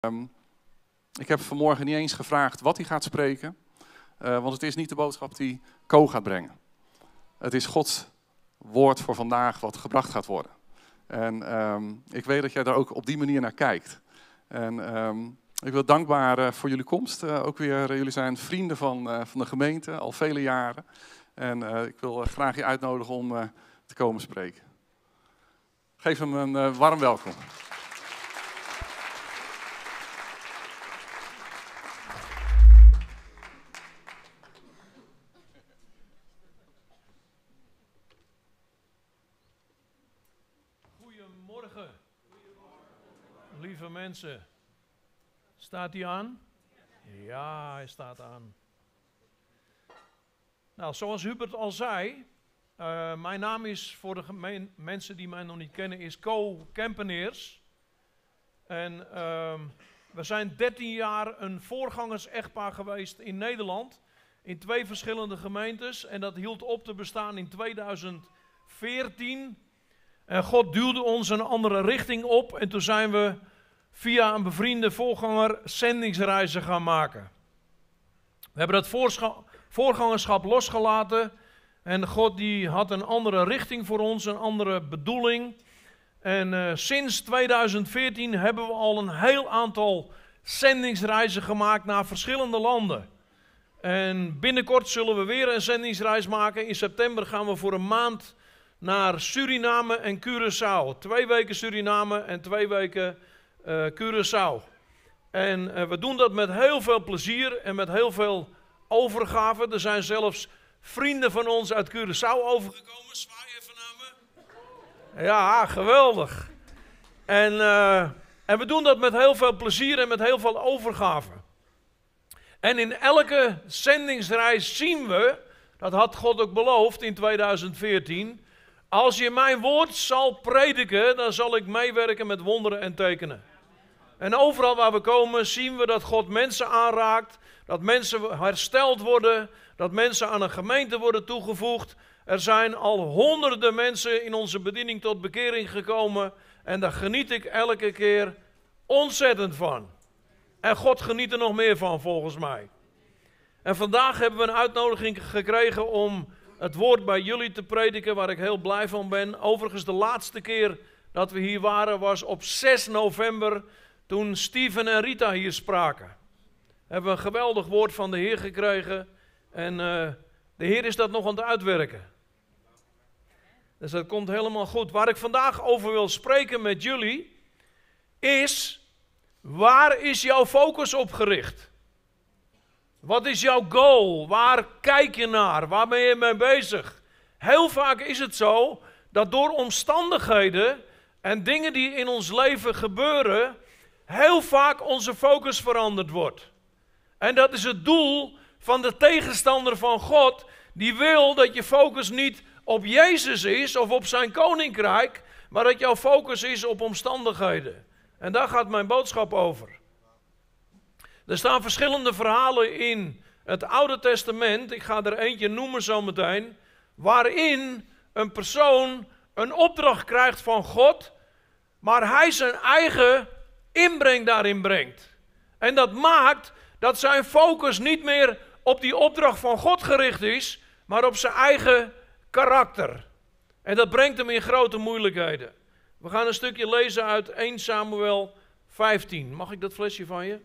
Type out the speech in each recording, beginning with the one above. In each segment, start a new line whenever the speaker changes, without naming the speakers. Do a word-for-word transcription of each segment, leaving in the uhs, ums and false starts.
Um, ik heb vanmorgen niet eens gevraagd wat hij gaat spreken, uh, want het is niet de boodschap die Co gaat brengen. Het is Gods woord voor vandaag wat gebracht gaat worden. En um, ik weet dat jij daar ook op die manier naar kijkt. En um, ik wil dankbaar uh, voor jullie komst. Uh, ook weer, uh, jullie zijn vrienden van, uh, van de gemeente, al vele jaren. En uh, ik wil uh, graag je uitnodigen om uh, te komen spreken. Geef hem een uh, warm welkom.
Goedemorgen, lieve mensen. Staat hij aan? Ja, hij staat aan. Nou, zoals Hubert al zei, uh, mijn naam is voor de gemeen, mensen die mij nog niet kennen, is Co Kempeneers. En uh, we zijn dertien jaar een voorgangers-echtpaar geweest in Nederland, in twee verschillende gemeentes. En dat hield op te bestaan in tweeduizend veertien. En God duwde ons een andere richting op en toen zijn we via een bevriende voorganger zendingsreizen gaan maken. We hebben dat voorscha- voorgangerschap losgelaten en God die had een andere richting voor ons, een andere bedoeling. En uh, sinds tweeduizend veertien hebben we al een heel aantal zendingsreizen gemaakt naar verschillende landen. En binnenkort zullen we weer een zendingsreis maken. In september gaan we voor een maand naar Suriname en Curaçao. Twee weken Suriname en twee weken uh, Curaçao. En uh, we doen dat met heel veel plezier en met heel veel overgave. Er zijn zelfs vrienden van ons uit Curaçao overgekomen. Zwaai even naar me. Ja, geweldig. En, uh, en we doen dat met heel veel plezier en met heel veel overgave. En in elke zendingsreis zien we, dat had God ook beloofd in tweeduizend veertien... Als je mijn woord zal prediken, dan zal ik meewerken met wonderen en tekenen. En overal waar we komen zien we dat God mensen aanraakt, dat mensen hersteld worden, dat mensen aan een gemeente worden toegevoegd. Er zijn al honderden mensen in onze bediening tot bekering gekomen en daar geniet ik elke keer ontzettend van. En God geniet er nog meer van volgens mij. En vandaag hebben we een uitnodiging gekregen om het woord bij jullie te prediken, waar ik heel blij van ben. Overigens, de laatste keer dat we hier waren was op zes november, toen Steven en Rita hier spraken. We hebben een geweldig woord van de Heer gekregen en uh, de Heer is dat nog aan het uitwerken. Dus dat komt helemaal goed. Waar ik vandaag over wil spreken met jullie is, waar is jouw focus op gericht? Wat is jouw goal? Waar kijk je naar? Waar ben je mee bezig? Heel vaak is het zo dat door omstandigheden en dingen die in ons leven gebeuren, heel vaak onze focus veranderd wordt. En dat is het doel van de tegenstander van God, die wil dat je focus niet op Jezus is of op zijn koninkrijk, maar dat jouw focus is op omstandigheden. En daar gaat mijn boodschap over. Er staan verschillende verhalen in het Oude Testament, ik ga er eentje noemen zometeen, waarin een persoon een opdracht krijgt van God, maar hij zijn eigen inbreng daarin brengt. En dat maakt dat zijn focus niet meer op die opdracht van God gericht is, maar op zijn eigen karakter. En dat brengt hem in grote moeilijkheden. We gaan een stukje lezen uit eerste Samuel vijftien. Mag ik dat flesje van je?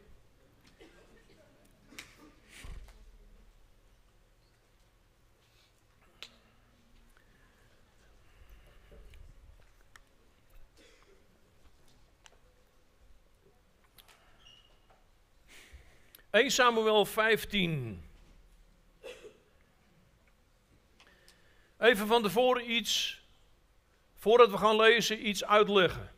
eerste Samuel vijftien. Even van tevoren iets, voordat we gaan lezen, iets uitleggen.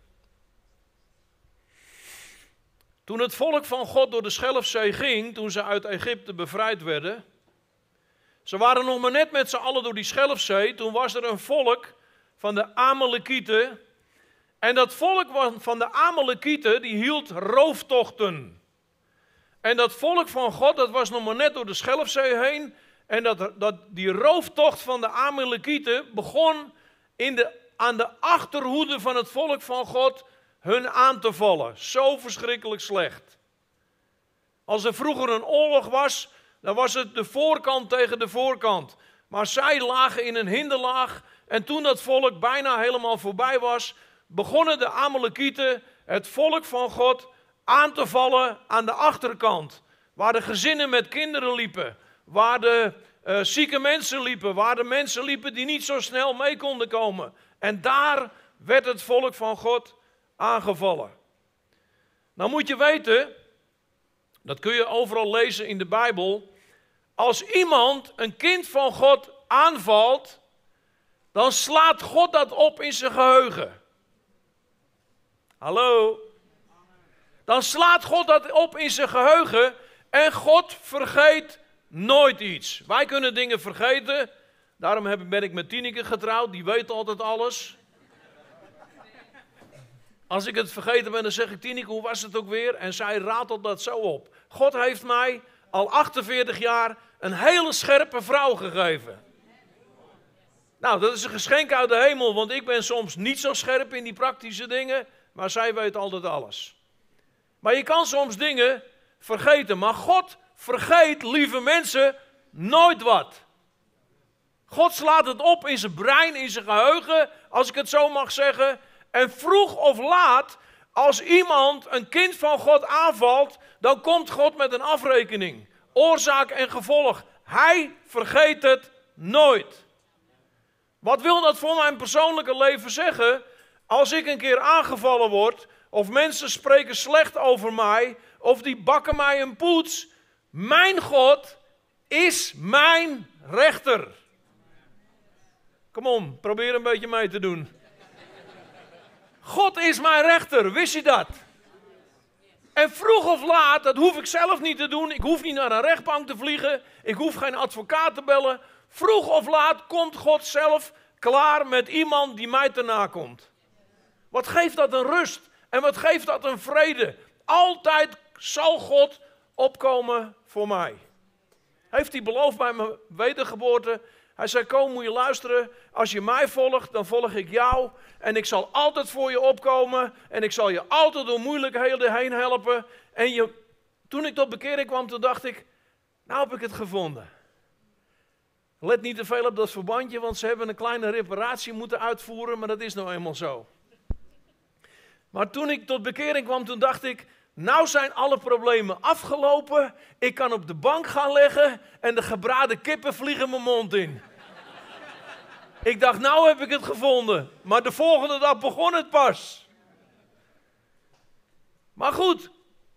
Toen het volk van God door de Schelfzee ging, toen ze uit Egypte bevrijd werden, ze waren nog maar net met z'n allen door die Schelfzee, toen was er een volk van de Amalekieten. En dat volk van de Amalekieten, die hield rooftochten. En dat volk van God, dat was nog maar net door de Schelfzee heen. En dat, dat, die rooftocht van de Amalekieten begon in de, aan de achterhoede van het volk van God hun aan te vallen. Zo verschrikkelijk slecht. Als er vroeger een oorlog was, dan was het de voorkant tegen de voorkant. Maar zij lagen in een hinderlaag en toen dat volk bijna helemaal voorbij was, begonnen de Amalekieten, het volk van God, aan te vallen aan de achterkant. Waar de gezinnen met kinderen liepen, waar de uh, zieke mensen liepen, waar de mensen liepen die niet zo snel mee konden komen. En daar werd het volk van God aangevallen. Nou moet je weten, dat kun je overal lezen in de Bijbel, als iemand een kind van God aanvalt, dan slaat God dat op in zijn geheugen. Hallo? Dan slaat God dat op in zijn geheugen en God vergeet nooit iets. Wij kunnen dingen vergeten, daarom ben ik met Tineke getrouwd, die weet altijd alles. Als ik het vergeten ben, dan zeg ik, Tineke, hoe was het ook weer? En zij ratelt dat zo op. God heeft mij al achtenveertig jaar een hele scherpe vrouw gegeven. Nou, dat is een geschenk uit de hemel, want ik ben soms niet zo scherp in die praktische dingen, maar zij weet altijd alles. Maar je kan soms dingen vergeten, maar God vergeet, lieve mensen, nooit wat. God slaat het op in zijn brein, in zijn geheugen, als ik het zo mag zeggen. En vroeg of laat, als iemand een kind van God aanvalt, dan komt God met een afrekening. Oorzaak en gevolg. Hij vergeet het nooit. Wat wil dat voor mijn persoonlijke leven zeggen? Als ik een keer aangevallen word, of mensen spreken slecht over mij, of die bakken mij een poets. Mijn God is mijn rechter. Kom on, probeer een beetje mee te doen. God is mijn rechter, wist je dat? En vroeg of laat, dat hoef ik zelf niet te doen. Ik hoef niet naar een rechtbank te vliegen. Ik hoef geen advocaat te bellen. Vroeg of laat komt God zelf klaar met iemand die mij te na komt. Wat geeft dat een rust en wat geeft dat een vrede? Altijd zal God opkomen voor mij. Heeft hij beloofd bij mijn wedergeboorte. Hij zei, kom, moet je luisteren. Als je mij volgt, dan volg ik jou. En ik zal altijd voor je opkomen. En ik zal je altijd door moeilijkheden heen helpen. En je, toen ik tot bekering kwam, toen dacht ik, nou heb ik het gevonden. Let niet te veel op dat verbandje, want ze hebben een kleine reparatie moeten uitvoeren. Maar dat is nou eenmaal zo. Maar toen ik tot bekering kwam, toen dacht ik, nou zijn alle problemen afgelopen. Ik kan op de bank gaan liggen en de gebraden kippen vliegen mijn mond in. Ik dacht, nou heb ik het gevonden. Maar de volgende dag begon het pas. Maar goed.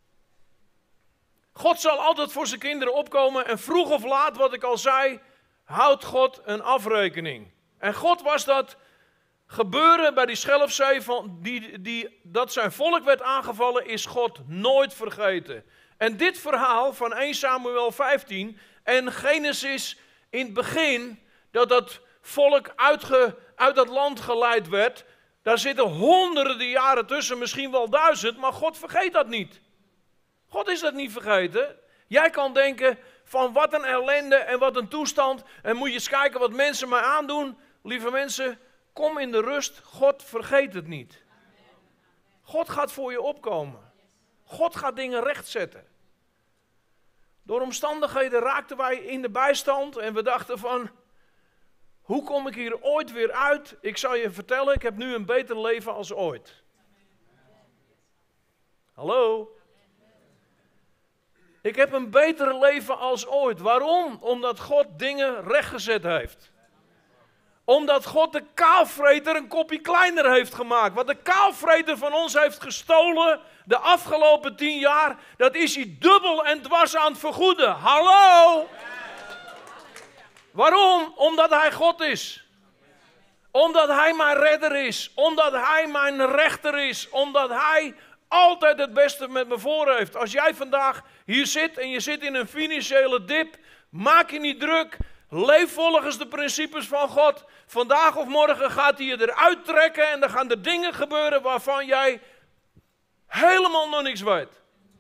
God zal altijd voor zijn kinderen opkomen. En vroeg of laat, wat ik al zei, houdt God een afrekening. En God was dat gebeuren bij die Schelfzee, van die, die, dat zijn volk werd aangevallen, is God nooit vergeten. En dit verhaal van eerste Samuel vijftien en Genesis in het begin, dat dat volk uitge, uit dat land geleid werd, daar zitten honderden jaren tussen, misschien wel duizend, maar God vergeet dat niet. God is dat niet vergeten. Jij kan denken van wat een ellende en wat een toestand, en moet je eens kijken wat mensen mij aandoen. Lieve mensen, kom in de rust, God vergeet het niet. God gaat voor je opkomen. God gaat dingen rechtzetten. Door omstandigheden raakten wij in de bijstand en we dachten van, hoe kom ik hier ooit weer uit? Ik zal je vertellen, ik heb nu een beter leven als ooit. Hallo? Ik heb een beter leven als ooit. Waarom? Omdat God dingen rechtgezet heeft. Omdat God de kaalvreter een kopje kleiner heeft gemaakt. Wat de kaalvreter van ons heeft gestolen de afgelopen tien jaar, dat is hij dubbel en dwars aan het vergoeden. Hallo? Waarom? Omdat hij God is. Omdat hij mijn redder is. Omdat hij mijn rechter is. Omdat hij altijd het beste met me voor heeft. Als jij vandaag hier zit en je zit in een financiële dip, maak je niet druk. Leef volgens de principes van God. Vandaag of morgen gaat hij je eruit trekken en dan gaan er dingen gebeuren waarvan jij helemaal nog niks weet.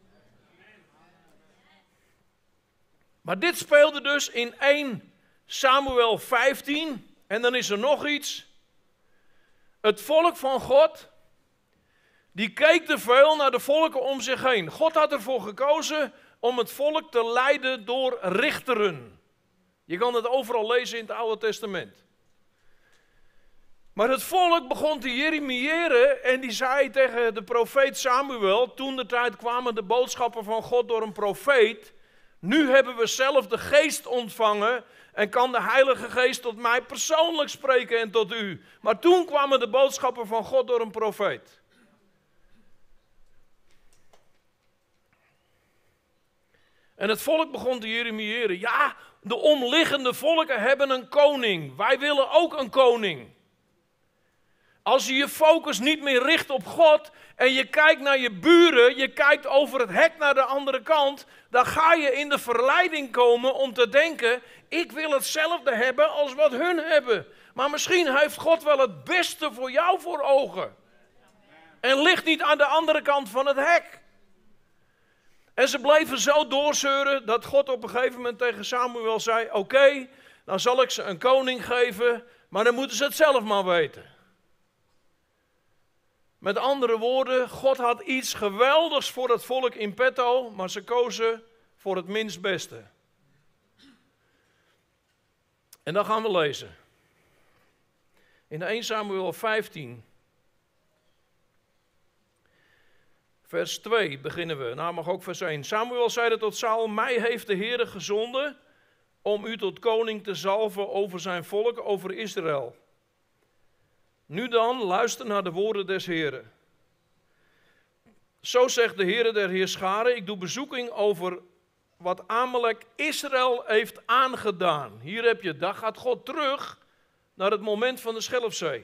Maar dit speelde dus in eerste Samuel vijftien. En dan is er nog iets. Het volk van God, Die keek te veel naar de volken om zich heen. God had ervoor gekozen om het volk te leiden door richteren. Je kan het overal lezen in het Oude Testament. Maar het volk begon te jeremiëren en die zei tegen de profeet Samuel, toen de tijd kwamen de boodschappen van God door een profeet, nu hebben we zelf de geest ontvangen en kan de Heilige Geest tot mij persoonlijk spreken en tot u. Maar toen kwamen de boodschappen van God door een profeet. En het volk begon te jeremiëren. Ja, de omliggende volken hebben een koning. Wij willen ook een koning. Als je je focus niet meer richt op God en je kijkt naar je buren, je kijkt over het hek naar de andere kant, dan ga je in de verleiding komen om te denken, ik wil hetzelfde hebben als wat hun hebben. Maar misschien heeft God wel het beste voor jou voor ogen. En ligt niet aan de andere kant van het hek. En ze bleven zo doorzeuren dat God op een gegeven moment tegen Samuel zei, oké, okay, dan zal ik ze een koning geven, maar dan moeten ze het zelf maar weten. Met andere woorden, God had iets geweldigs voor het volk in petto, maar ze kozen voor het minst beste. En dan gaan we lezen. In eerste Samuel vijftien, vers twee beginnen we. Nou, mag ook vers één. Samuel zeide tot Saul, mij heeft de Heere gezonden om u tot koning te zalven over zijn volk, over Israël. Nu dan, luister naar de woorden des Heeren. Zo zegt de Heere der Heerscharen, ik doe bezoeking over wat Amalek Israël heeft aangedaan. Hier heb je, daar gaat God terug naar het moment van de Schelfzee.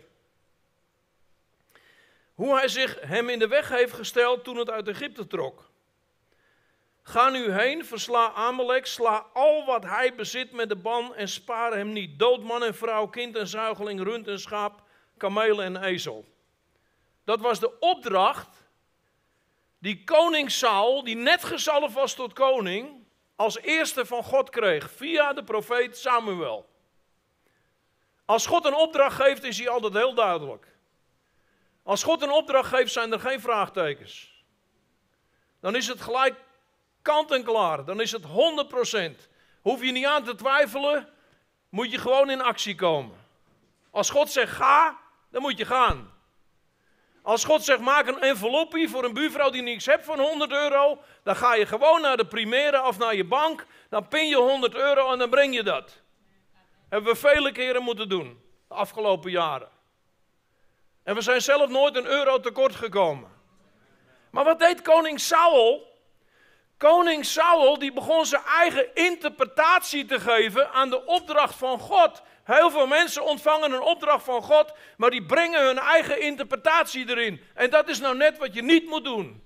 Hoe hij zich hem in de weg heeft gesteld toen het uit Egypte trok. Ga nu heen, versla Amalek, sla al wat hij bezit met de ban en spaar hem niet. Dood man en vrouw, kind en zuigeling, rund en schaap, kamelen en ezel. Dat was de opdracht die koning Saul, die net gezalfd was tot koning, als eerste van God kreeg, via de profeet Samuel. Als God een opdracht geeft, is hij altijd heel duidelijk. Als God een opdracht geeft, zijn er geen vraagtekens. Dan is het gelijk kant en klaar. Dan is het honderd procent. Hoef je niet aan te twijfelen, moet je gewoon in actie komen. Als God zegt ga, dan moet je gaan. Als God zegt maak een envelopje voor een buurvrouw die niks hebt van honderd euro, dan ga je gewoon naar de primaire of naar je bank, dan pin je honderd euro en dan breng je dat. Hebben we vele keren moeten doen, de afgelopen jaren. En we zijn zelf nooit een euro tekort gekomen. Maar wat deed koning Saul? Koning Saul die begon zijn eigen interpretatie te geven aan de opdracht van God. Heel veel mensen ontvangen een opdracht van God, maar die brengen hun eigen interpretatie erin. En dat is nou net wat je niet moet doen.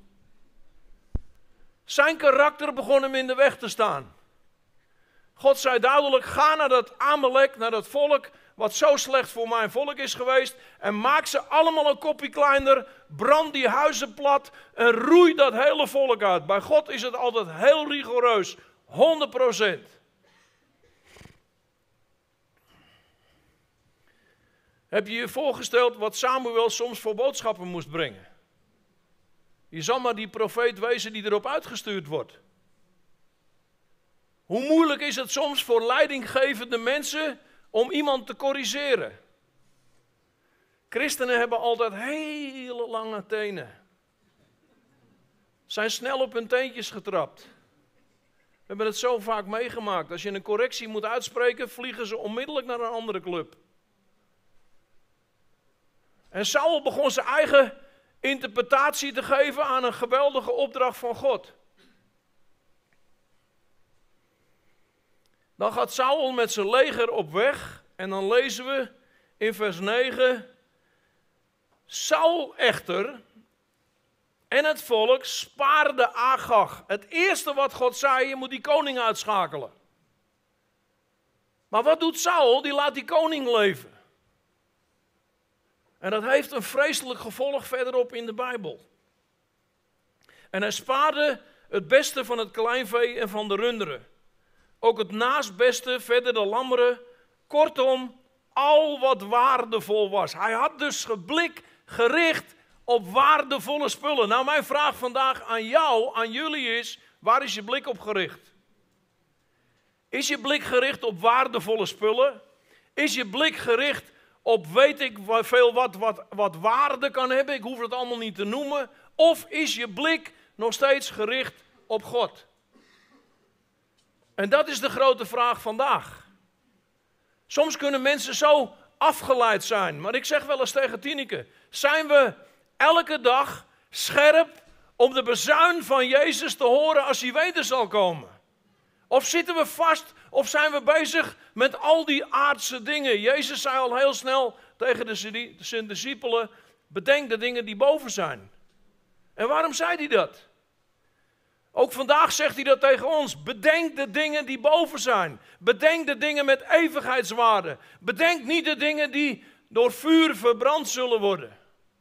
Zijn karakter begon hem in de weg te staan. God zei duidelijk, ga naar dat Amalek, naar dat volk, wat zo slecht voor mijn volk is geweest, en maak ze allemaal een kopje kleiner, brand die huizen plat en roei dat hele volk uit. Bij God is het altijd heel rigoureus, honderd procent. Heb je je voorgesteld wat Samuel soms voor boodschappen moest brengen? Je zal maar die profeet wezen die erop uitgestuurd wordt. Hoe moeilijk is het soms voor leidinggevende mensen om iemand te corrigeren? Christenen hebben altijd hele lange tenen. Zijn snel op hun teentjes getrapt. We hebben het zo vaak meegemaakt. Als je een correctie moet uitspreken, vliegen ze onmiddellijk naar een andere club. En Saul begon zijn eigen interpretatie te geven aan een geweldige opdracht van God. Dan gaat Saul met zijn leger op weg en dan lezen we in vers negen. Saul echter en het volk spaarden Agag. Het eerste wat God zei, je moet die koning uitschakelen. Maar wat doet Saul? Die laat die koning leven. En dat heeft een vreselijk gevolg verderop in de Bijbel. En hij spaarde het beste van het kleinvee en van de runderen. Ook het naastbeste, verder de lammeren. Kortom, al wat waardevol was. Hij had dus geblik gericht op waardevolle spullen. Nou, mijn vraag vandaag aan jou, aan jullie is, waar is je blik op gericht? Is je blik gericht op waardevolle spullen? Is je blik gericht op weet ik veel wat, wat, wat waarde kan hebben? Ik hoef het allemaal niet te noemen. Of is je blik nog steeds gericht op God? En dat is de grote vraag vandaag. Soms kunnen mensen zo afgeleid zijn. Maar ik zeg wel eens tegen Tineke, zijn we elke dag scherp om de bezuin van Jezus te horen als hij weder zal komen? Of zitten we vast, of zijn we bezig met al die aardse dingen? Jezus zei al heel snel tegen de, zijn discipelen, bedenk de dingen die boven zijn. En waarom zei hij dat? Ook vandaag zegt hij dat tegen ons. Bedenk de dingen die boven zijn. Bedenk de dingen met eeuwigheidswaarde. Bedenk niet de dingen die door vuur verbrand zullen worden.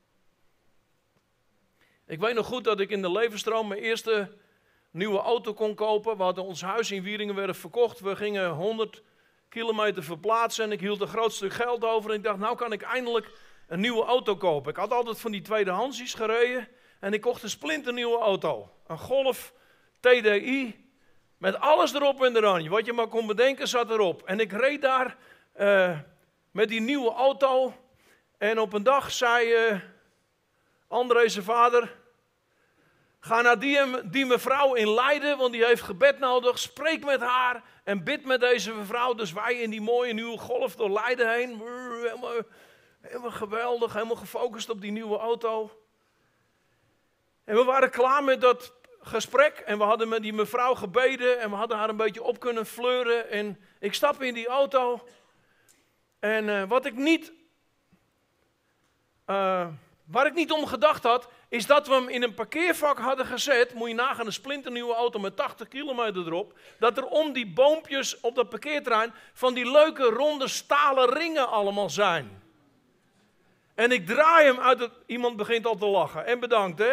Ik weet nog goed dat ik in de Levensstroom mijn eerste nieuwe auto kon kopen. We hadden ons huis in Wieringenwerf verkocht. We gingen honderd kilometer verplaatsen en ik hield een groot stuk geld over. En ik dacht, nou kan ik eindelijk een nieuwe auto kopen. Ik had altijd van die tweedehandsies gereden en ik kocht een splinternieuwe auto. Een Golf T D I met alles erop en eraan. Wat je maar kon bedenken zat erop. En ik reed daar uh, met die nieuwe auto. En op een dag zei uh, André zijn vader, ga naar die, die mevrouw in Leiden, want die heeft gebed nodig. Spreek met haar en bid met deze mevrouw. Dus wij in die mooie nieuwe Golf door Leiden heen. Helemaal, helemaal geweldig, helemaal gefocust op die nieuwe auto. En we waren klaar met dat gesprek en we hadden met die mevrouw gebeden en we hadden haar een beetje op kunnen fleuren. En ik stap in die auto en uh, wat ik niet, uh, waar ik niet om gedacht had, is dat we hem in een parkeervak hadden gezet. Moet je nagaan, een splinternieuwe auto met tachtig kilometer erop. Dat er om die boompjes op dat parkeerterrein van die leuke ronde stalen ringen allemaal zijn. En ik draai hem uit het... Iemand begint al te lachen. En bedankt, hè.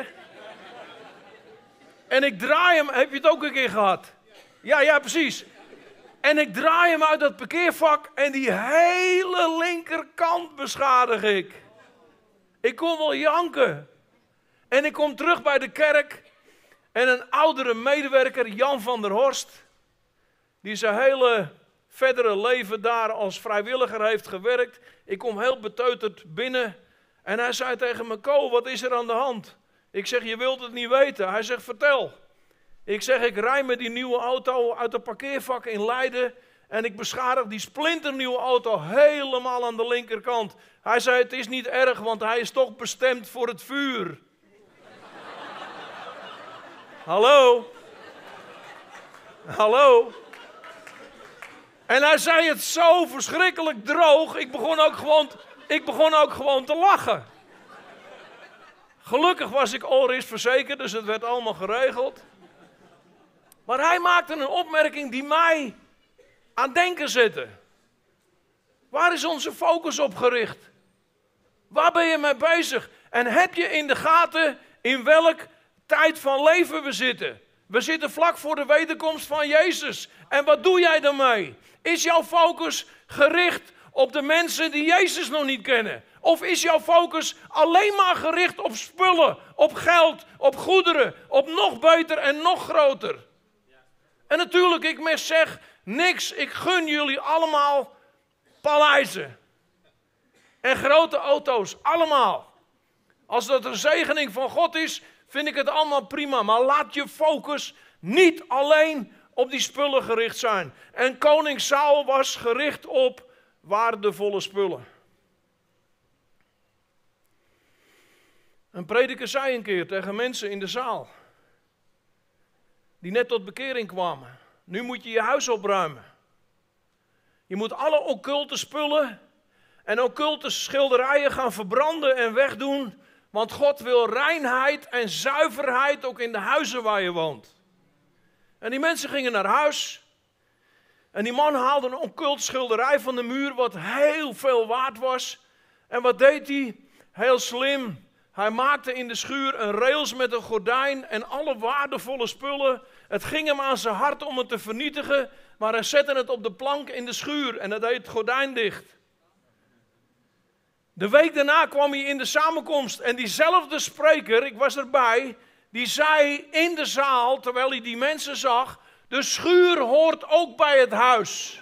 En ik draai hem... Heb je het ook een keer gehad? Ja, ja, precies. En ik draai hem uit dat parkeervak en die hele linkerkant beschadig ik. Ik kon wel janken. En ik kom terug bij de kerk en een oudere medewerker, Jan van der Horst, die zijn hele verdere leven daar als vrijwilliger heeft gewerkt. Ik kom heel beteuterd binnen en hij zei tegen me, Ko, wat is er aan de hand? Ik zeg, je wilt het niet weten. Hij zegt, vertel. Ik zeg, ik rij met die nieuwe auto uit het parkeervak in Leiden en ik beschadig die splinternieuwe auto helemaal aan de linkerkant. Hij zei, het is niet erg, want hij is toch bestemd voor het vuur. Hallo? Hallo? En hij zei het zo verschrikkelijk droog, ik begon ook gewoon, ik begon ook gewoon te lachen. Gelukkig was ik all-risk verzekerd, dus het werd allemaal geregeld. Maar hij maakte een opmerking die mij aan denken zette. Waar is onze focus op gericht? Waar ben je mee bezig? En heb je in de gaten in welk tijd van leven we zitten? We zitten vlak voor de wederkomst van Jezus. En wat doe jij daarmee? Is jouw focus gericht op de mensen die Jezus nog niet kennen? Of is jouw focus alleen maar gericht op spullen, op geld, op goederen, op nog beter en nog groter? En natuurlijk, ik mis zeg niks. Ik gun jullie allemaal paleizen. En grote auto's, allemaal. Als dat een zegening van God is, vind ik het allemaal prima. Maar laat je focus niet alleen op die spullen gericht zijn. En koning Saul was gericht op waardevolle spullen. Een prediker zei een keer tegen mensen in de zaal, die net tot bekering kwamen. Nu moet je je huis opruimen. Je moet alle occulte spullen en occulte schilderijen gaan verbranden en wegdoen. Want God wil reinheid en zuiverheid ook in de huizen waar je woont. En die mensen gingen naar huis. En die man haalde een occult schilderij van de muur wat heel veel waard was. En wat deed hij? Heel slim. Hij maakte in de schuur een rails met een gordijn en alle waardevolle spullen. Het ging hem aan zijn hart om het te vernietigen, maar hij zette het op de plank in de schuur en hij deed het gordijn dicht. De week daarna kwam hij in de samenkomst en diezelfde spreker, ik was erbij, die zei in de zaal, terwijl hij die mensen zag, de schuur hoort ook bij het huis.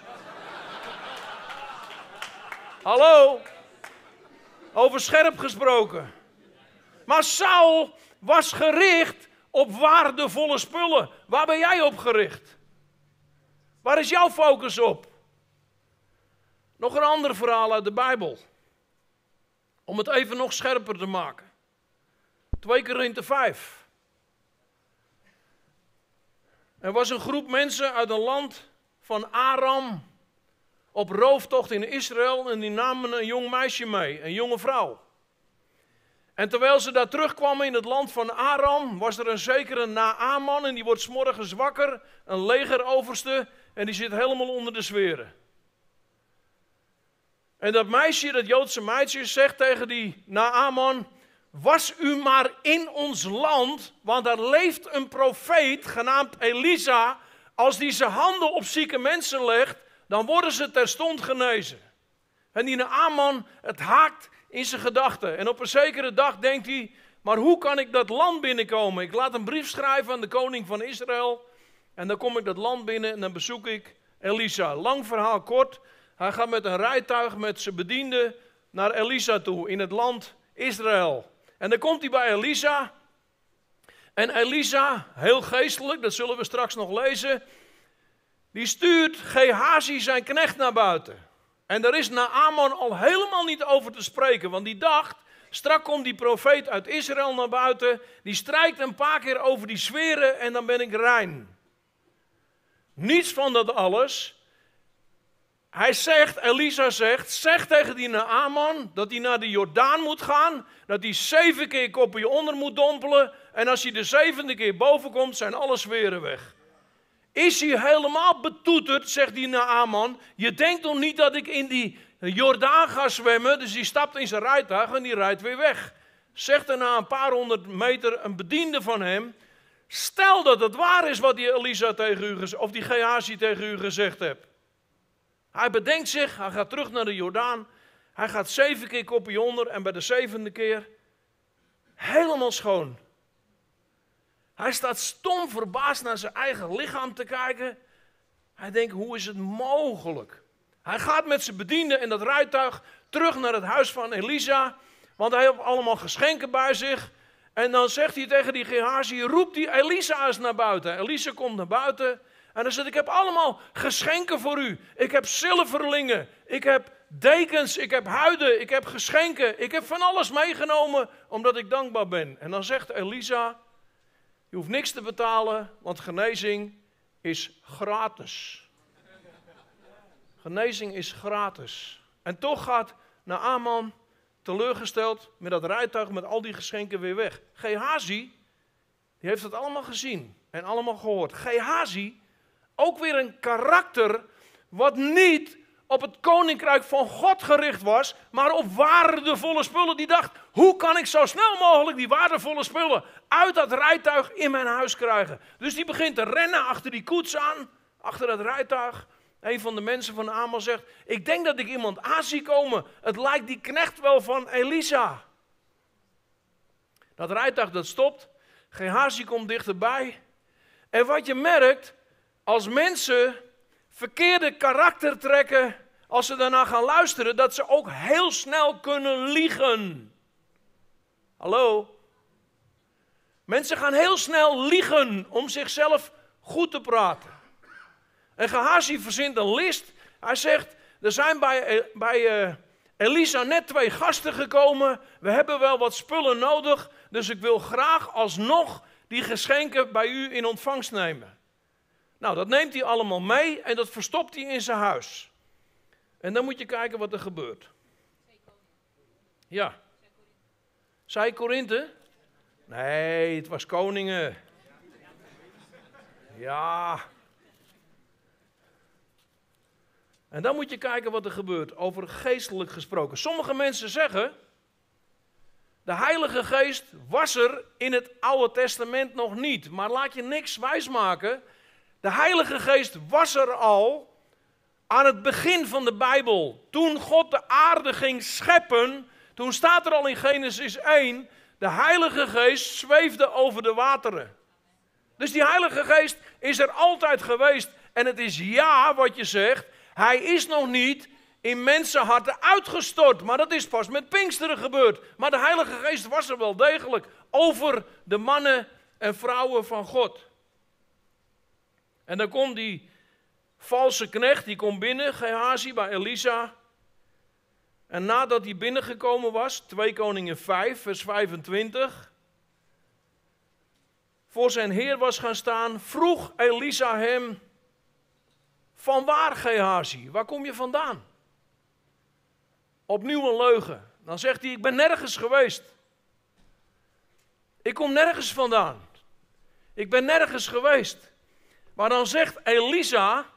Hallo? Over scherp gesproken. Maar Saul was gericht op waardevolle spullen. Waar ben jij op gericht? Waar is jouw focus op? Nog een ander verhaal uit de Bijbel. Om het even nog scherper te maken. twee Korinthe vijf. Er was een groep mensen uit een land van Aram op rooftocht in Israël en die namen een jong meisje mee, een jonge vrouw. En terwijl ze daar terugkwamen in het land van Aram, was er een zekere Naaman en die wordt 's morgens wakker, een legeroverste en die zit helemaal onder de zweren. En dat meisje, dat Joodse meisje, zegt tegen die Naaman, was u maar in ons land, want daar leeft een profeet genaamd Elisa. Als die zijn handen op zieke mensen legt, dan worden ze terstond genezen. En die Naaman, het haakt in zijn gedachten. En op een zekere dag denkt hij, maar hoe kan ik dat land binnenkomen? Ik laat een brief schrijven aan de koning van Israël. En dan kom ik dat land binnen en dan bezoek ik Elisa. Lang verhaal kort. Hij gaat met een rijtuig met zijn bedienden naar Elisa toe in het land Israël. En dan komt hij bij Elisa. En Elisa, heel geestelijk, dat zullen we straks nog lezen, die stuurt Gehazi zijn knecht naar buiten. En daar is Naaman al helemaal niet over te spreken, want die dacht, straks komt die profeet uit Israël naar buiten, die strijkt een paar keer over die zweren en dan ben ik rein. Niets van dat alles. Hij zegt, Elisa zegt, zeg tegen die Naaman dat hij naar de Jordaan moet gaan, dat hij zeven keer kopje onder moet dompelen en als hij de zevende keer boven komt, zijn alle zweren weg. Is hij helemaal betoeterd, zegt die Naaman, je denkt toch niet dat ik in die Jordaan ga zwemmen, dus die stapt in zijn rijtuig en die rijdt weer weg. Zegt er na een paar honderd meter een bediende van hem, stel dat het waar is wat die Elisa tegen u, of die Gehazi tegen u gezegd hebt. Hij bedenkt zich, hij gaat terug naar de Jordaan. Hij gaat zeven keer kopje onder en bij de zevende keer helemaal schoon. Hij staat stom verbaasd naar zijn eigen lichaam te kijken. Hij denkt, hoe is het mogelijk? Hij gaat met zijn bedienden en dat rijtuig terug naar het huis van Elisa. Want hij heeft allemaal geschenken bij zich. En dan zegt hij tegen die Gehazi, roep die Elisa eens naar buiten. Elisa komt naar buiten. En dan zegt, ik heb allemaal geschenken voor u. Ik heb zilverlingen, ik heb dekens, ik heb huiden, ik heb geschenken. Ik heb van alles meegenomen, omdat ik dankbaar ben. En dan zegt Elisa, je hoeft niks te betalen, want genezing is gratis. Genezing is gratis. En toch gaat Naaman teleurgesteld met dat rijtuig, met al die geschenken weer weg. Gehazi, die heeft het allemaal gezien en allemaal gehoord. Gehazi, ook weer een karakter wat niet op het koninkrijk van God gericht was, maar op waardevolle spullen. Die dacht, hoe kan ik zo snel mogelijk die waardevolle spullen uit dat rijtuig in mijn huis krijgen? Dus die begint te rennen achter die koets aan, achter dat rijtuig. Een van de mensen van Naaman zegt, ik denk dat ik iemand aan zie komen. Het lijkt die knecht wel van Elisa. Dat rijtuig dat stopt, Gehazi komt dichterbij. En wat je merkt, als mensen verkeerde karakter trekken, als ze daarna gaan luisteren, dat ze ook heel snel kunnen liegen. Hallo? Mensen gaan heel snel liegen om zichzelf goed te praten. En Gehazi verzint een list. Hij zegt, er zijn bij, bij uh, Elisa net twee gasten gekomen. We hebben wel wat spullen nodig, dus ik wil graag alsnog die geschenken bij u in ontvangst nemen. Nou, dat neemt hij allemaal mee en dat verstopt hij in zijn huis. En dan moet je kijken wat er gebeurt. Ja. Zij Korinthe? Nee, het was Koningen. Ja. En dan moet je kijken wat er gebeurt, over geestelijk gesproken. Sommige mensen zeggen, de Heilige Geest was er in het Oude Testament nog niet. Maar laat je niks wijsmaken. De Heilige Geest was er al aan het begin van de Bijbel. Toen God de aarde ging scheppen, Toen staat er al in Genesis één, de Heilige Geest zweefde over de wateren. Dus die Heilige Geest is er altijd geweest. En het is ja wat je zegt, hij is nog niet in mensenharten uitgestort. Maar dat is pas met Pinksteren gebeurd. Maar de Heilige Geest was er wel degelijk over de mannen en vrouwen van God. En dan komt die valse knecht, die komt binnen, Gehazi, bij Elisa. En nadat hij binnengekomen was, twee Koningen vijf, vers vijfentwintig... voor zijn heer was gaan staan, vroeg Elisa hem: van waar, Gehazi? Waar kom je vandaan? Opnieuw een leugen. Dan zegt hij: ik ben nergens geweest. Ik kom nergens vandaan. Ik ben nergens geweest. Maar dan zegt Elisa: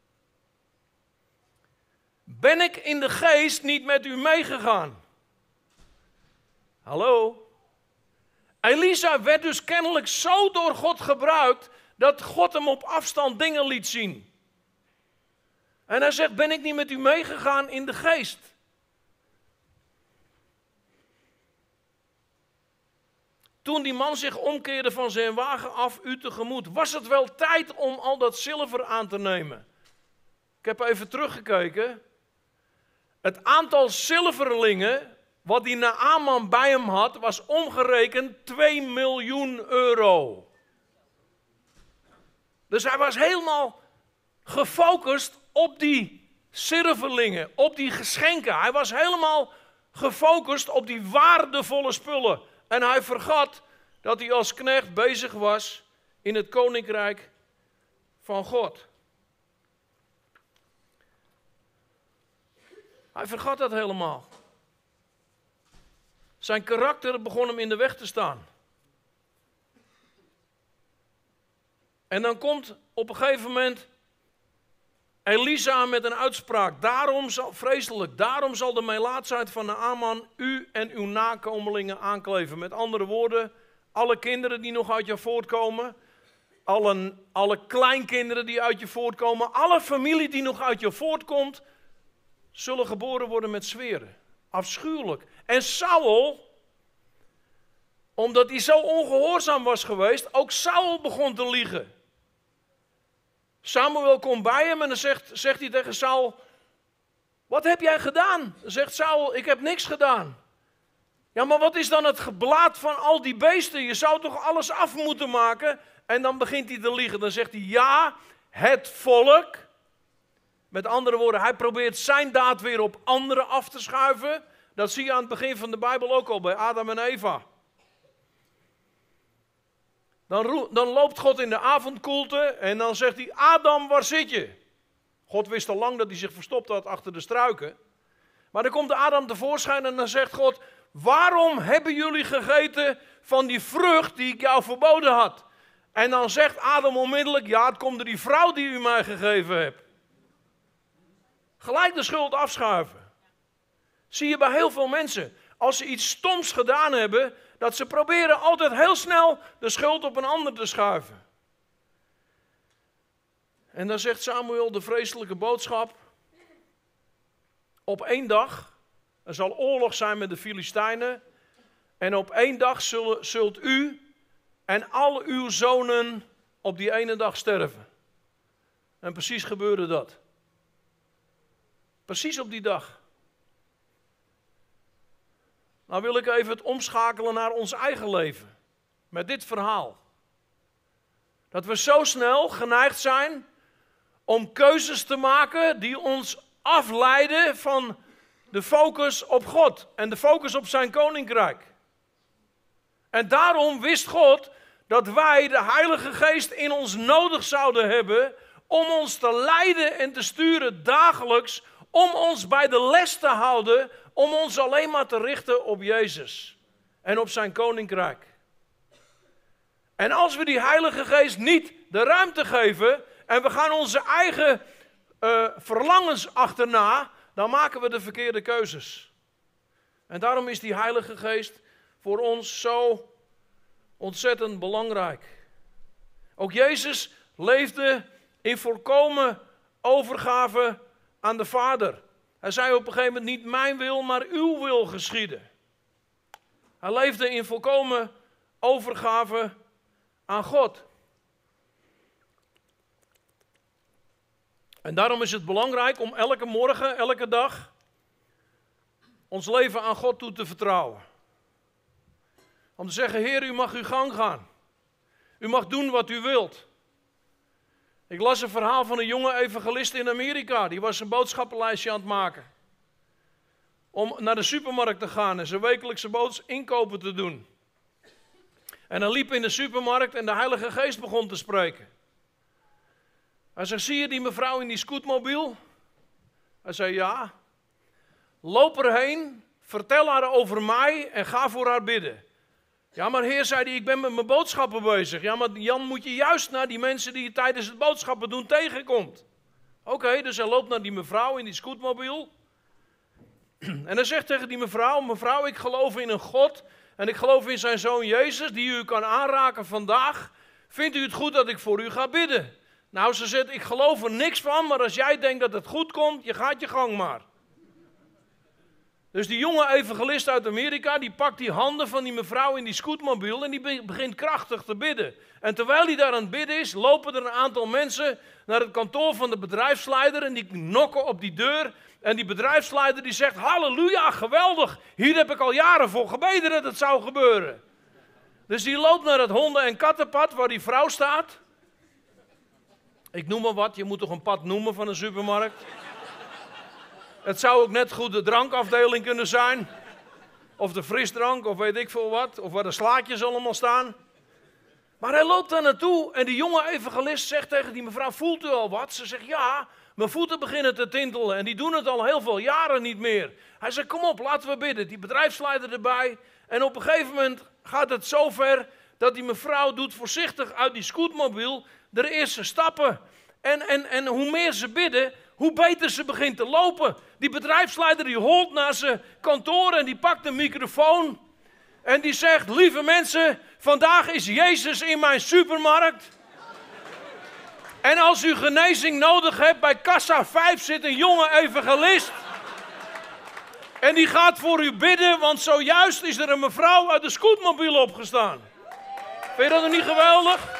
ben ik in de geest niet met u meegegaan? Hallo? Elisa werd dus kennelijk zo door God gebruikt, dat God hem op afstand dingen liet zien. En hij zegt: ben ik niet met u meegegaan in de geest? Toen die man zich omkeerde van zijn wagen af u tegemoet, was het wel tijd om al dat zilver aan te nemen. Ik heb even teruggekeken. Het aantal zilverlingen wat die Naaman bij hem had, was omgerekend twee miljoen euro. Dus hij was helemaal gefocust op die zilverlingen, op die geschenken. Hij was helemaal gefocust op die waardevolle spullen. En hij vergat dat hij als knecht bezig was in het koninkrijk van God. Hij vergat dat helemaal. Zijn karakter begon hem in de weg te staan. En dan komt op een gegeven moment Elisa met een uitspraak. Daarom zal, vreselijk, daarom zal de melaatsheid van Naaman u en uw nakomelingen aankleven. Met andere woorden, alle kinderen die nog uit je voortkomen, alle, alle kleinkinderen die uit je voortkomen, alle familie die nog uit je voortkomt, zullen geboren worden met zweren. Afschuwelijk. En Saul, omdat hij zo ongehoorzaam was geweest, ook Saul begon te liegen. Samuel komt bij hem en dan zegt, zegt hij tegen Saul: wat heb jij gedaan? Dan zegt Saul: ik heb niks gedaan. Ja, maar wat is dan het geblaat van al die beesten? Je zou toch alles af moeten maken? En dan begint hij te liegen. Dan zegt hij: ja, het volk. Met andere woorden, hij probeert zijn daad weer op anderen af te schuiven. Dat zie je aan het begin van de Bijbel ook al, bij Adam en Eva. Dan, dan loopt God in de avondkoelte en dan zegt hij: Adam, waar zit je? God wist al lang dat hij zich verstopt had achter de struiken. Maar dan komt Adam tevoorschijn en dan zegt God: waarom hebben jullie gegeten van die vrucht die ik jou verboden had? En dan zegt Adam onmiddellijk: ja, het komt door die vrouw die u mij gegeven hebt. Gelijk de schuld afschuiven. Zie je bij heel veel mensen. Als ze iets stoms gedaan hebben, dat ze proberen altijd heel snel de schuld op een ander te schuiven. En dan zegt Samuel de vreselijke boodschap: op één dag, er zal oorlog zijn met de Filistijnen, en op één dag zullen, zult u en al uw zonen op die ene dag sterven. En precies gebeurde dat. Precies op die dag. Nou wil ik even het omschakelen naar ons eigen leven. Met dit verhaal. Dat we zo snel geneigd zijn om keuzes te maken die ons afleiden van de focus op God. En de focus op zijn koninkrijk. En daarom wist God dat wij de Heilige Geest in ons nodig zouden hebben om ons te leiden en te sturen dagelijks, om ons bij de les te houden, om ons alleen maar te richten op Jezus en op zijn koninkrijk. En als we die Heilige Geest niet de ruimte geven en we gaan onze eigen uh, verlangens achterna, dan maken we de verkeerde keuzes. En daarom is die Heilige Geest voor ons zo ontzettend belangrijk. Ook Jezus leefde in volkomen overgave aan de Vader. Hij zei op een gegeven moment: niet mijn wil, maar uw wil geschieden. Hij leefde in volkomen overgave aan God. En daarom is het belangrijk om elke morgen, elke dag, ons leven aan God toe te vertrouwen. Om te zeggen, Heer, u mag uw gang gaan. U mag doen wat u wilt. Ik las een verhaal van een jonge evangelist in Amerika. Die was een boodschappenlijstje aan het maken. Om naar de supermarkt te gaan en zijn wekelijkse boods inkopen te doen. En hij liep in de supermarkt en de Heilige Geest begon te spreken. Hij zegt, zie je die mevrouw in die scootmobiel? Hij zei, ja. Loop erheen, vertel haar over mij en ga voor haar bidden. Ja, maar Heer, zei hij, ik ben met mijn boodschappen bezig. Ja, maar Jan, moet je juist naar die mensen die je tijdens het boodschappen doen tegenkomt. Oké, okay, dus hij loopt naar die mevrouw in die scootmobiel. En hij zegt tegen die mevrouw, mevrouw, ik geloof in een God en ik geloof in zijn zoon Jezus die u kan aanraken vandaag. Vindt u het goed dat ik voor u ga bidden? Nou, ze zegt, ik geloof er niks van, maar als jij denkt dat het goed komt, je gaat je gang maar. Dus die jonge evangelist uit Amerika, die pakt die handen van die mevrouw in die scootmobiel en die begint krachtig te bidden. En terwijl hij daar aan het bidden is, lopen er een aantal mensen naar het kantoor van de bedrijfsleider en die knokken op die deur. En die bedrijfsleider die zegt, halleluja, geweldig, hier heb ik al jaren voor gebeden dat het zou gebeuren. Dus die loopt naar het honden- en kattenpad waar die vrouw staat. Ik noem maar wat, je moet toch een pad noemen van een supermarkt? Het zou ook net goed de drankafdeling kunnen zijn. Of de frisdrank, of weet ik veel wat. Of waar de slaatjes allemaal staan. Maar hij loopt daar naartoe en die jonge evangelist zegt tegen die mevrouw, voelt u al wat? Ze zegt, ja, mijn voeten beginnen te tintelen en die doen het al heel veel jaren niet meer. Hij zegt, kom op, laten we bidden. Die bedrijfsleider erbij. En op een gegeven moment gaat het zo ver dat die mevrouw doet voorzichtig uit die scootmobiel de eerste stappen. En, en, en hoe meer ze bidden, hoe beter ze begint te lopen. Die bedrijfsleider die holt naar zijn kantoor en die pakt een microfoon. En die zegt, lieve mensen, vandaag is Jezus in mijn supermarkt. En als u genezing nodig hebt, bij kassa vijf zit een jonge evangelist. En die gaat voor u bidden, want zojuist is er een mevrouw uit de scootmobiel opgestaan. Vind je dat nog niet geweldig?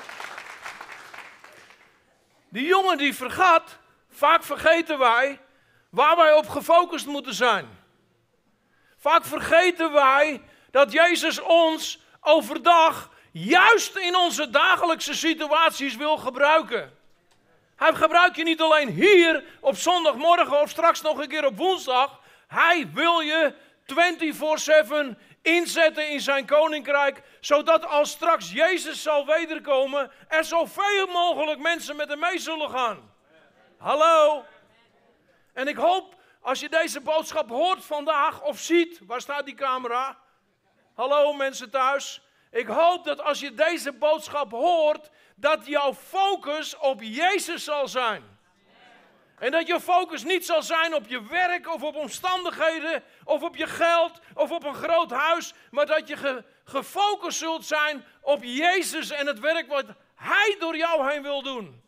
Die jongen die vergat, vaak vergeten wij, waar wij op gefocust moeten zijn. Vaak vergeten wij dat Jezus ons overdag juist in onze dagelijkse situaties wil gebruiken. Hij gebruikt je niet alleen hier op zondagmorgen of straks nog een keer op woensdag. Hij wil je vierentwintig zeven inzetten in zijn koninkrijk, zodat als straks Jezus zal wederkomen, er zoveel mogelijk mensen met hem mee zullen gaan. Hallo? En ik hoop, als je deze boodschap hoort vandaag of ziet, waar staat die camera? Hallo mensen thuis. Ik hoop dat als je deze boodschap hoort, dat jouw focus op Jezus zal zijn. En dat je focus niet zal zijn op je werk of op omstandigheden of op je geld of op een groot huis. Maar dat je ge, gefocust zult zijn op Jezus en het werk wat Hij door jou heen wil doen.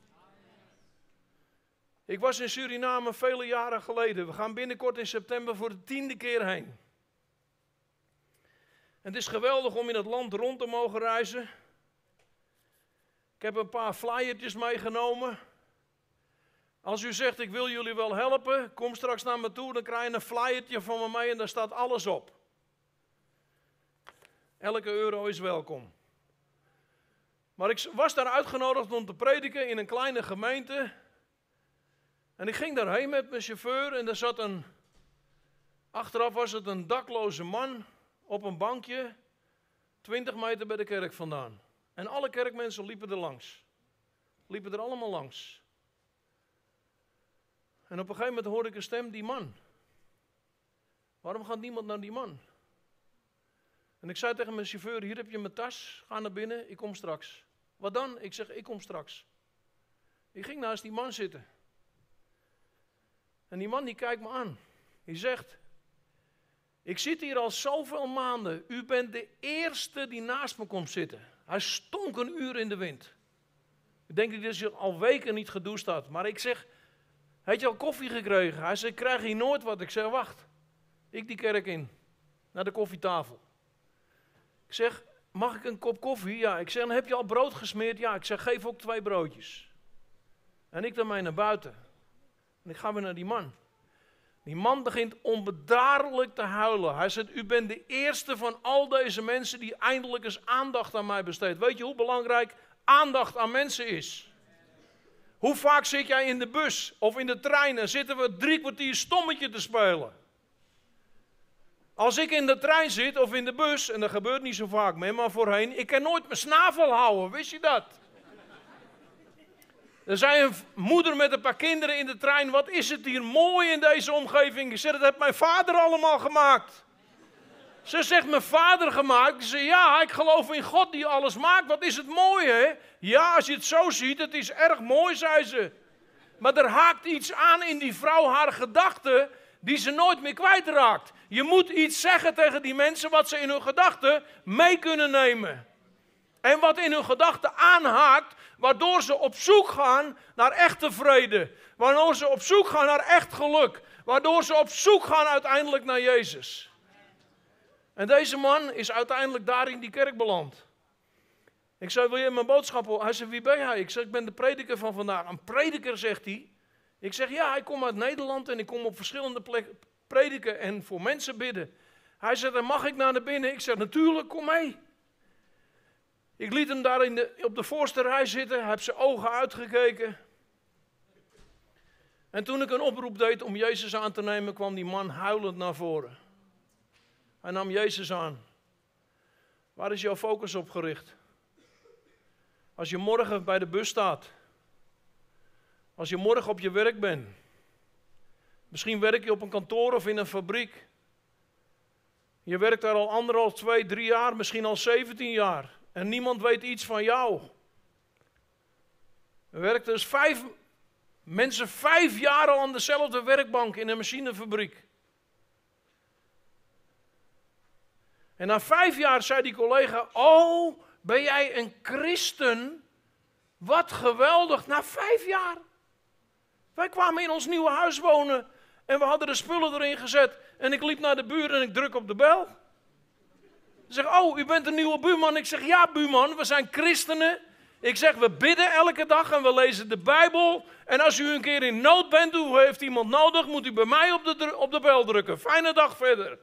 Ik was in Suriname vele jaren geleden. We gaan binnenkort in september voor de tiende keer heen. En het is geweldig om in het land rond te mogen reizen. Ik heb een paar flyertjes meegenomen. Als u zegt, ik wil jullie wel helpen, kom straks naar me toe, dan krijg je een flyertje van me mee en daar staat alles op. Elke euro is welkom. Maar ik was daar uitgenodigd om te prediken in een kleine gemeente. En ik ging daarheen met mijn chauffeur en er zat een, achteraf was het een dakloze man op een bankje, twintig meter bij de kerk vandaan. En alle kerkmensen liepen er langs. Liepen er allemaal langs. En op een gegeven moment hoorde ik een stem, die man. Waarom gaat niemand naar die man? En ik zei tegen mijn chauffeur, hier heb je mijn tas, ga naar binnen, ik kom straks. Wat dan? Ik zeg, ik kom straks. Ik ging naast die man zitten. En die man die kijkt me aan. Die zegt, ik zit hier al zoveel maanden, u bent de eerste die naast me komt zitten. Hij stonk een uur in de wind. Ik denk dat hij al weken niet gedoucht had, maar ik zeg, heb je al koffie gekregen? Hij zei, ik krijg hier nooit wat. Ik zeg, wacht. Ik die kerk in, naar de koffietafel. Ik zeg, mag ik een kop koffie? Ja. Ik zeg, dan heb je al brood gesmeerd? Ja. Ik zeg, geef ook twee broodjes. En ik dan mee naar buiten. En ik ga weer naar die man. Die man begint onbedaarlijk te huilen. Hij zegt, u bent de eerste van al deze mensen die eindelijk eens aandacht aan mij besteedt. Weet je hoe belangrijk aandacht aan mensen is? Hoe vaak zit jij in de bus of in de trein en zitten we drie kwartier stommetje te spelen? Als ik in de trein zit of in de bus, en dat gebeurt niet zo vaak meer, maar voorheen, ik kan nooit mijn snavel houden, wist je dat? Er zei een moeder met een paar kinderen in de trein, wat is het hier mooi in deze omgeving. Ik zeg, dat heeft mijn vader allemaal gemaakt. Ze zegt, mijn vader gemaakt? Ik zeg, ja, ik geloof in God die alles maakt. Wat is het mooi, hè? Ja, als je het zo ziet, het is erg mooi, zei ze. Maar er haakt iets aan in die vrouw, haar gedachten, die ze nooit meer kwijtraakt. Je moet iets zeggen tegen die mensen wat ze in hun gedachten mee kunnen nemen. En wat in hun gedachten aanhaakt, waardoor ze op zoek gaan naar echte vrede. Waardoor ze op zoek gaan naar echt geluk. Waardoor ze op zoek gaan uiteindelijk naar Jezus. En deze man is uiteindelijk daar in die kerk beland. Ik zei, wil je mijn boodschap horen? Hij zei, wie ben jij? Ik zeg, ik ben de prediker van vandaag. Een prediker, zegt hij. Ik zeg, ja, ik kom uit Nederland en ik kom op verschillende plekken prediken en voor mensen bidden. Hij zei, dan mag ik naar binnen? Ik zeg, natuurlijk, kom mee. Ik liet hem daar in de, op de voorste rij zitten. Hij heeft zijn ogen uitgekeken. En toen ik een oproep deed om Jezus aan te nemen, kwam die man huilend naar voren. Hij nam Jezus aan. Waar is jouw focus op gericht? Als je morgen bij de bus staat. Als je morgen op je werk bent. Misschien werk je op een kantoor of in een fabriek. Je werkt daar al anderhalf, twee, drie jaar, misschien al zeventien jaar. En niemand weet iets van jou. Er werken dus vijf mensen vijf jaar al aan dezelfde werkbank in een machinefabriek. En na vijf jaar zei die collega, oh, ben jij een christen? Wat geweldig, na vijf jaar. Wij kwamen in ons nieuwe huis wonen en we hadden de spullen erin gezet. En ik liep naar de buren en ik druk op de bel. Ze zeggen, oh, u bent een nieuwe buurman. Ik zeg, ja buurman, we zijn christenen. Ik zeg, we bidden elke dag en we lezen de Bijbel. En als u een keer in nood bent, u heeft iemand nodig, moet u bij mij op de, op de bel drukken. Fijne dag verder.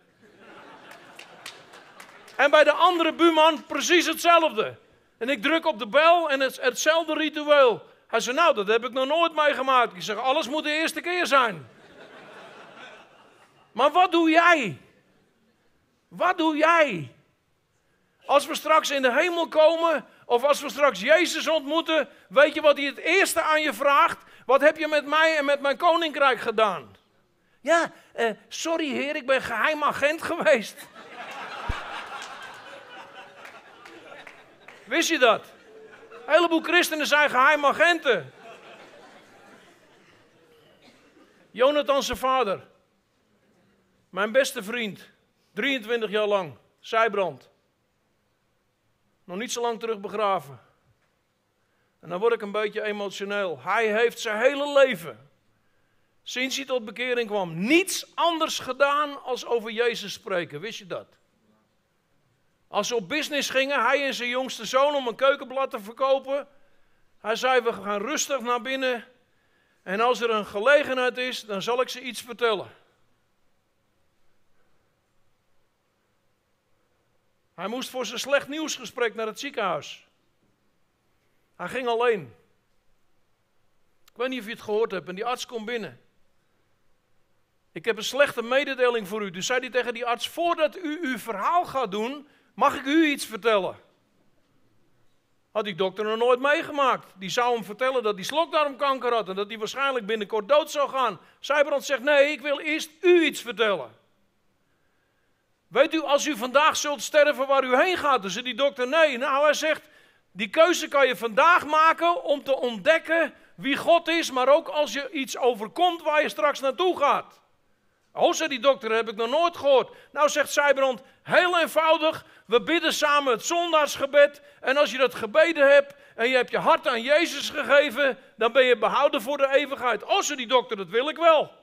En bij de andere buurman precies hetzelfde. En ik druk op de bel en het, hetzelfde ritueel. Hij zei, nou, dat heb ik nog nooit meegemaakt. Ik zeg, alles moet de eerste keer zijn. Maar wat doe jij? Wat doe jij? Als we straks in de hemel komen, of als we straks Jezus ontmoeten, weet je wat hij het eerste aan je vraagt? Wat heb je met mij en met mijn koninkrijk gedaan? Ja, eh, sorry heer, ik ben geheim agent geweest. Wist je dat? Een heleboel christenen zijn geheim agenten. Jonathan zijn vader. Mijn beste vriend. drieëntwintig jaar lang. Zijbrand. Nog niet zo lang terug begraven. En dan word ik een beetje emotioneel. Hij heeft zijn hele leven, sinds hij tot bekering kwam, niets anders gedaan als over Jezus spreken. Wist je dat? Als ze op business gingen, hij en zijn jongste zoon, om een keukenblad te verkopen. Hij zei, we gaan rustig naar binnen. En als er een gelegenheid is, dan zal ik ze iets vertellen. Hij moest voor zijn slecht nieuwsgesprek naar het ziekenhuis. Hij ging alleen. Ik weet niet of je het gehoord hebt. En die arts komt binnen. Ik heb een slechte mededeling voor u. Dus zei hij tegen die arts, voordat u uw verhaal gaat doen, mag ik u iets vertellen? Had die dokter nog nooit meegemaakt. Die zou hem vertellen dat hij slokdarmkanker had en dat hij waarschijnlijk binnenkort dood zou gaan. Zijbrand zegt, nee, ik wil eerst u iets vertellen. Weet u, als u vandaag zult sterven waar u heen gaat, dan zegt die dokter, nee. Nou, hij zegt, die keuze kan je vandaag maken om te ontdekken wie God is, maar ook als je iets overkomt waar je straks naartoe gaat. Oh, zegt die dokter, heb ik nog nooit gehoord. Nou, zegt Zijbrand, heel eenvoudig, we bidden samen het zondagsgebed. En als je dat gebeden hebt en je hebt je hart aan Jezus gegeven, dan ben je behouden voor de eeuwigheid. Oh, zegt die dokter, dat wil ik wel.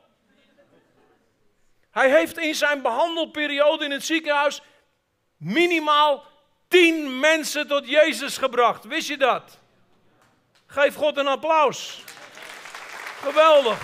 Hij heeft in zijn behandelperiode in het ziekenhuis minimaal tien mensen tot Jezus gebracht. Wist je dat? Geef God een applaus. Geweldig.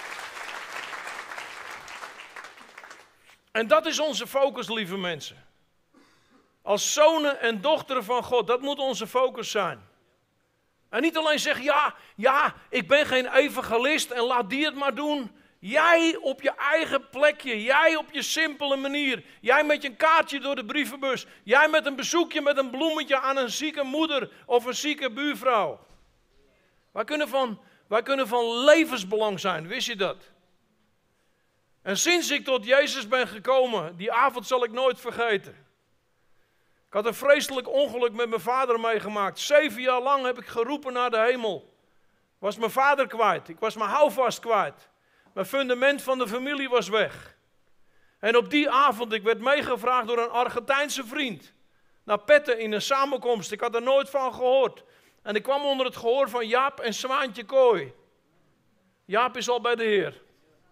En dat is onze focus, lieve mensen. Als zonen en dochteren van God, dat moet onze focus zijn. En niet alleen zeggen, ja, ja, ik ben geen evangelist en laat die het maar doen. Jij op je eigen plekje, jij op je simpele manier. Jij met je kaartje door de brievenbus. Jij met een bezoekje met een bloemetje aan een zieke moeder of een zieke buurvrouw. Wij kunnen van, wij kunnen van levensbelang zijn, wist je dat? En sinds ik tot Jezus ben gekomen, die avond zal ik nooit vergeten. Ik had een vreselijk ongeluk met mijn vader meegemaakt. Zeven jaar lang heb ik geroepen naar de hemel. Ik was mijn vader kwijt. Ik was mijn houvast kwijt. Mijn fundament van de familie was weg. En op die avond, ik werd meegevraagd door een Argentijnse vriend. Naar Petten in een samenkomst. Ik had er nooit van gehoord. En ik kwam onder het gehoor van Jaap en Zwaantje Kooi. Jaap is al bij de Heer.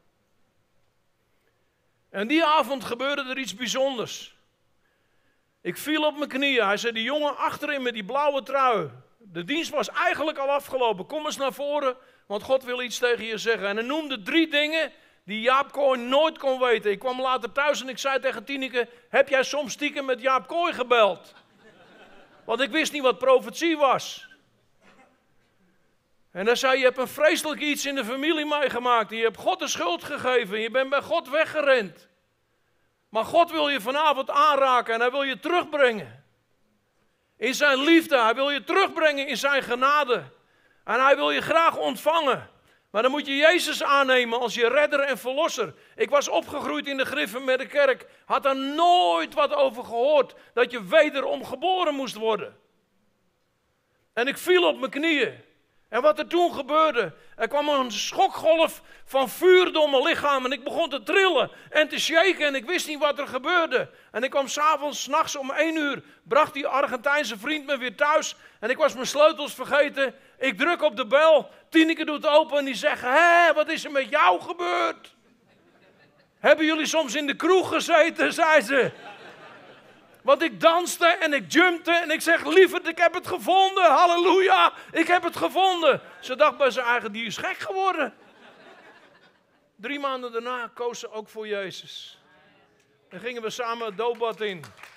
En die avond gebeurde er iets bijzonders. Ik viel op mijn knieën. Hij zei, die jongen achterin met die blauwe trui. De dienst was eigenlijk al afgelopen. Kom eens naar voren, want God wil iets tegen je zeggen. En hij noemde drie dingen die Jaap Kooi nooit kon weten. Ik kwam later thuis en ik zei tegen Tineke, heb jij soms stiekem met Jaap Kooi gebeld? Want ik wist niet wat profetie was. En hij zei, je hebt een vreselijk iets in de familie meegemaakt. En je hebt God de schuld gegeven. Je bent bij God weggerend. Maar God wil je vanavond aanraken en hij wil je terugbrengen. In zijn liefde, hij wil je terugbrengen in zijn genade. En hij wil je graag ontvangen. Maar dan moet je Jezus aannemen als je redder en verlosser. Ik was opgegroeid in de griffen met de kerk. Had er nooit wat over gehoord. Dat je wederom geboren moest worden. En ik viel op mijn knieën. En wat er toen gebeurde, er kwam een schokgolf van vuur door mijn lichaam en ik begon te trillen en te shaken en ik wist niet wat er gebeurde. En ik kwam s'avonds, 's nachts om één uur, bracht die Argentijnse vriend me weer thuis en ik was mijn sleutels vergeten. Ik druk op de bel, Tineke doet open en die zegt, hé, wat is er met jou gebeurd? Hebben jullie soms in de kroeg gezeten, zei ze. Want ik danste en ik jumpte en ik zeg, lieverd, ik heb het gevonden. Halleluja, ik heb het gevonden. Ze dacht bij zijn eigen, die is gek geworden. Drie maanden daarna koos ze ook voor Jezus. En gingen we samen het doopbad in.